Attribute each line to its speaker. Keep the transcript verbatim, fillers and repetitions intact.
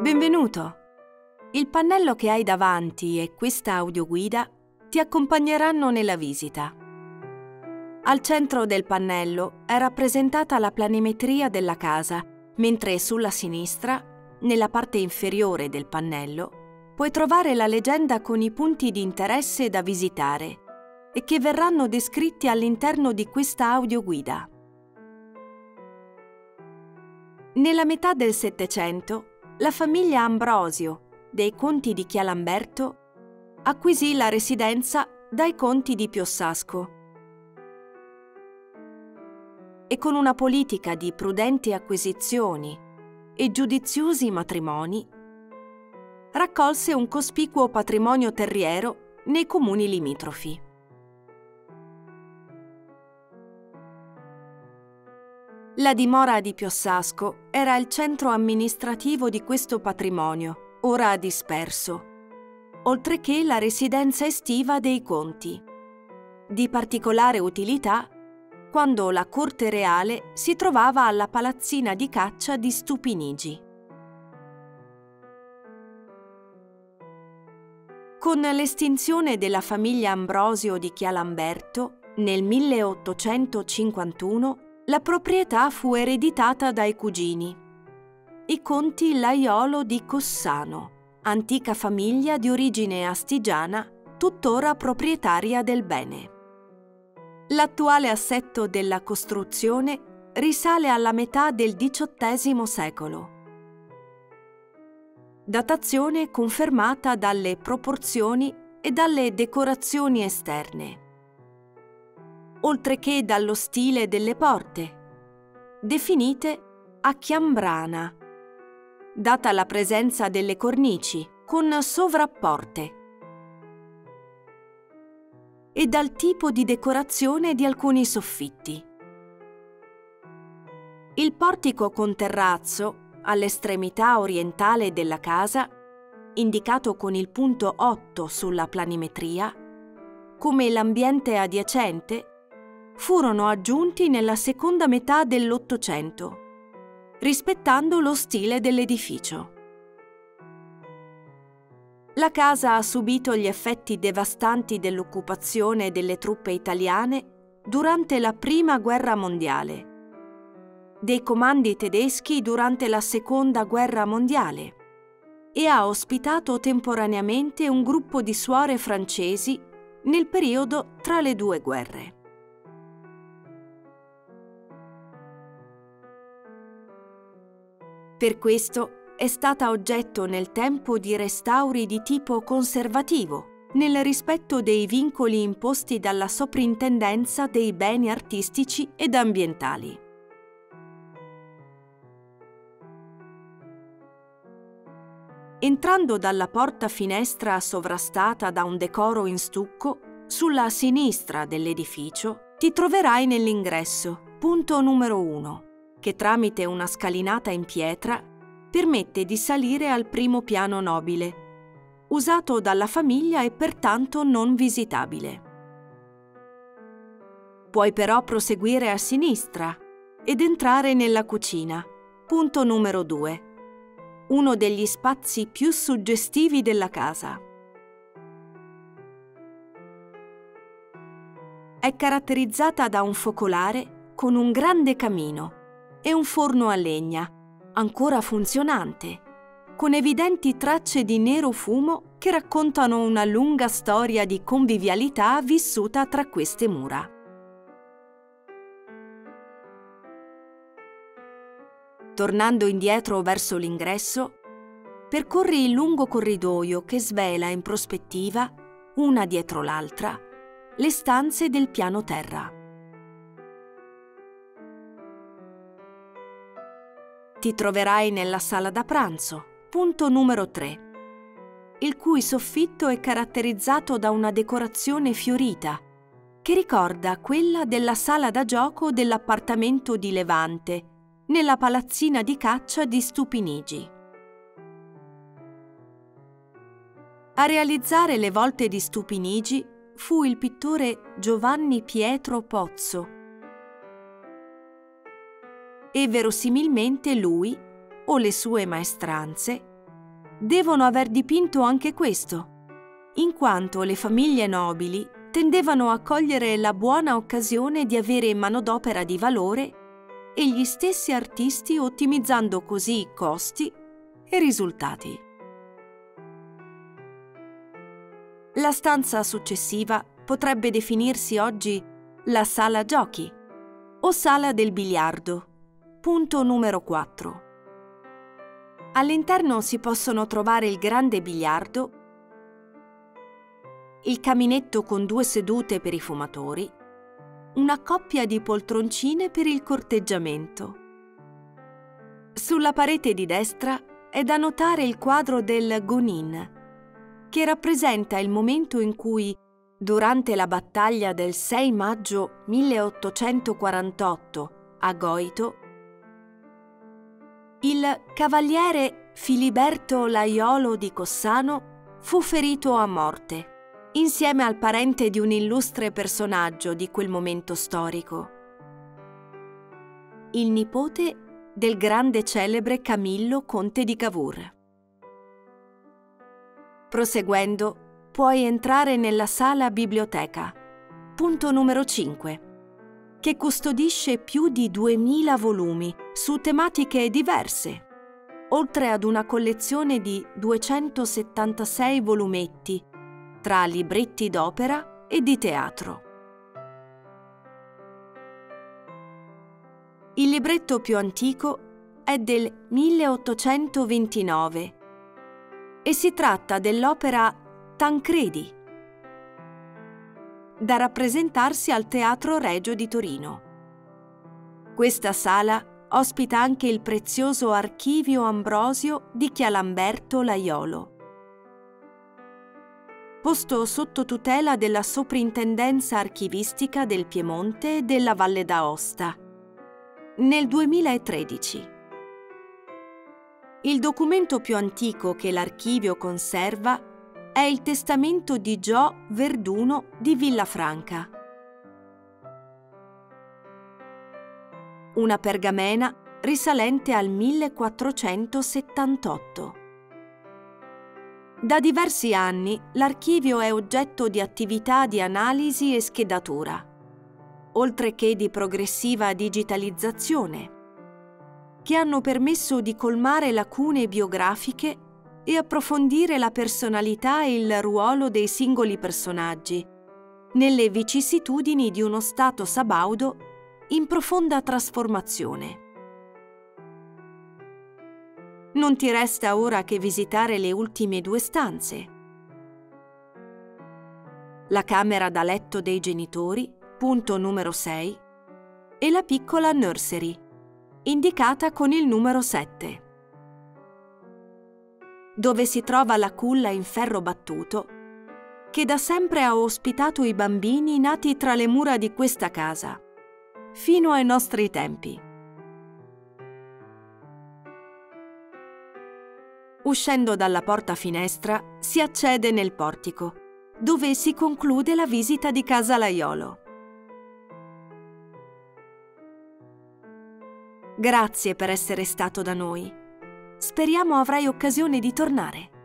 Speaker 1: Benvenuto! Il pannello che hai davanti e questa audioguida ti accompagneranno nella visita. Al centro del pannello è rappresentata la planimetria della casa, mentre sulla sinistra, nella parte inferiore del pannello, puoi trovare la legenda con i punti di interesse da visitare e che verranno descritti all'interno di questa audioguida. Nella metà del Settecento, la famiglia Ambrosio, dei conti di Chialamberto, acquisì la residenza dai conti di Piossasco e con una politica di prudenti acquisizioni e giudiziosi matrimoni raccolse un cospicuo patrimonio terriero nei comuni limitrofi. La dimora di Piossasco era il centro amministrativo di questo patrimonio, ora disperso, oltre che la residenza estiva dei conti, di particolare utilità quando la corte reale si trovava alla palazzina di caccia di Stupinigi. Con l'estinzione della famiglia Ambrosio di Chialamberto, nel milleottocentocinquantuno, la proprietà fu ereditata dai cugini, i conti Laiolo di Cossano, antica famiglia di origine astigiana, tuttora proprietaria del bene. L'attuale assetto della costruzione risale alla metà del diciottesimo secolo. Datazione confermata dalle proporzioni e dalle decorazioni esterne, oltre che dallo stile delle porte, definite a chiambrana, data la presenza delle cornici con sovrapporte, e dal tipo di decorazione di alcuni soffitti. Il portico con terrazzo, all'estremità orientale della casa, indicato con il punto otto sulla planimetria, come l'ambiente adiacente, furono aggiunti nella seconda metà dell'Ottocento, rispettando lo stile dell'edificio. La casa ha subito gli effetti devastanti dell'occupazione delle truppe italiane durante la Prima Guerra Mondiale, dei comandi tedeschi durante la Seconda Guerra Mondiale e ha ospitato temporaneamente un gruppo di suore francesi nel periodo tra le due guerre. Per questo è stata oggetto nel tempo di restauri di tipo conservativo, nel rispetto dei vincoli imposti dalla Soprintendenza dei Beni Artistici ed Ambientali. Entrando dalla porta-finestra sovrastata da un decoro in stucco, sulla sinistra dell'edificio ti troverai nell'ingresso, punto numero uno, che tramite una scalinata in pietra permette di salire al primo piano nobile, usato dalla famiglia e pertanto non visitabile. Puoi però proseguire a sinistra ed entrare nella cucina, punto numero due, uno degli spazi più suggestivi della casa. È caratterizzata da un focolare con un grande camino e un forno a legna, ancora funzionante, con evidenti tracce di nero fumo che raccontano una lunga storia di convivialità vissuta tra queste mura. Tornando indietro verso l'ingresso, percorri il lungo corridoio che svela in prospettiva, una dietro l'altra, le stanze del piano terra. Ti troverai nella sala da pranzo, punto numero tre, il cui soffitto è caratterizzato da una decorazione fiorita che ricorda quella della sala da gioco dell'appartamento di Levante, nella palazzina di caccia di Stupinigi. A realizzare le volte di Stupinigi fu il pittore Giovanni Pietro Pozzo, e verosimilmente lui o le sue maestranze devono aver dipinto anche questo, in quanto le famiglie nobili tendevano a cogliere la buona occasione di avere manodopera di valore e gli stessi artisti ottimizzando così costi e risultati. La stanza successiva potrebbe definirsi oggi la sala giochi o sala del biliardo, punto numero quattro. All'interno si possono trovare il grande biliardo, il caminetto con due sedute per i fumatori, una coppia di poltroncine per il corteggiamento. Sulla parete di destra è da notare il quadro del Gonin, che rappresenta il momento in cui, durante la battaglia del sei maggio milleottocentoquarantotto a Goito, il cavaliere Filiberto Laiolo di Cossano fu ferito a morte, insieme al parente di un illustre personaggio di quel momento storico, il nipote del grande celebre Camillo Conte di Cavour. Proseguendo, puoi entrare nella sala biblioteca, punto numero cinque, che custodisce più di duemila volumi su tematiche diverse, oltre ad una collezione di duecentosettantasei volumetti tra libretti d'opera e di teatro. Il libretto più antico è del milleottocentoventinove e si tratta dell'opera Tancredi, da rappresentarsi al Teatro Regio di Torino. Questa sala ospita anche il prezioso Archivio Ambrosio di Chialamberto Laiolo, posto sotto tutela della Soprintendenza Archivistica del Piemonte e della Valle d'Aosta, nel duemilatredici. Il documento più antico che l'archivio conserva è il testamento di Gio Verduno di Villafranca, una pergamena risalente al millequattrocentosettantotto. Da diversi anni l'archivio è oggetto di attività di analisi e schedatura, oltre che di progressiva digitalizzazione, che hanno permesso di colmare lacune biografiche e approfondire la personalità e il ruolo dei singoli personaggi nelle vicissitudini di uno stato sabaudo in profonda trasformazione. Non ti resta ora che visitare le ultime due stanze: la camera da letto dei genitori, punto numero sei, e la piccola nursery, indicata con il numero sette, dove si trova la culla in ferro battuto che da sempre ha ospitato i bambini nati tra le mura di questa casa, fino ai nostri tempi. Uscendo dalla porta finestra si accede nel portico, dove si conclude la visita di casa Laiolo. Grazie per essere stato da noi. Speriamo avrai occasione di tornare.